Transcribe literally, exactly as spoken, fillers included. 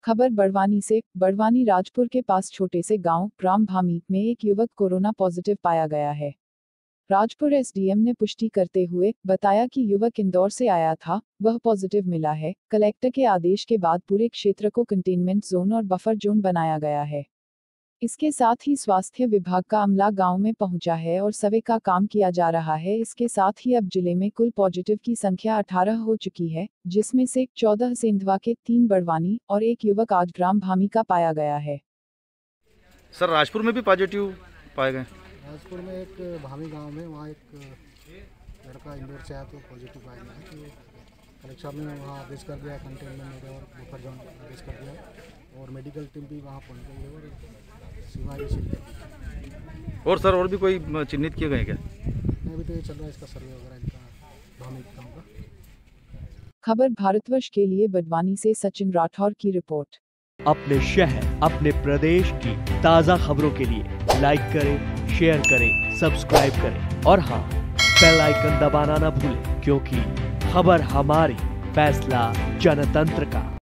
खबर बड़वानी से। बड़वानी राजपुर के पास छोटे से गांव ग्राम भामी में एक युवक कोरोना पॉजिटिव पाया गया है। राजपुर एसडीएम ने पुष्टि करते हुए बताया कि युवक इंदौर से आया था, वह पॉजिटिव मिला है। कलेक्टर के आदेश के बाद पूरे क्षेत्र को कंटेनमेंट जोन और बफर जोन बनाया गया है। इसके साथ ही स्वास्थ्य विभाग का अमला गांव में पहुंचा है और सर्वे का काम किया जा रहा है। इसके साथ ही अब जिले में कुल पॉजिटिव की संख्या अठारह हो चुकी है, जिसमें से चौदह सेंधवा के, तीन बड़वानी और एक युवक आज ग्राम भामी का पाया गया है। सर राजपुर में भी पॉजिटिव पाए गए? राजपुर में एक भामी गांव में वहाँ एक लड़का इंदौर से आया तो पॉजिटिव पाया गया है। तो कलेक्टर ने वहाँ आदेश कर दिया, कंटेनमेंट एरिया और बफर जोन आदेश कर दिया और मेडिकल टीम भी वहाँ पहुँच गई है और सीमाएं भी सील कर दी। और सर और भी कोई चिन्हित किए गए क्या? नहीं, अभी तो ये चल रहा है इसका सर्वे वगैरह इनका भामी गाँव का। खबर भारतवर्ष के लिए बड़वानी से सचिन राठौर की रिपोर्ट। अपने शहर अपने प्रदेश की ताज़ा खबरों के लिए लाइक करें, शेयर करें, सब्सक्राइब करें और हाँ, बेल आइकन दबाना ना भूलें, क्योंकि खबर हमारी, फैसला जनतंत्र का।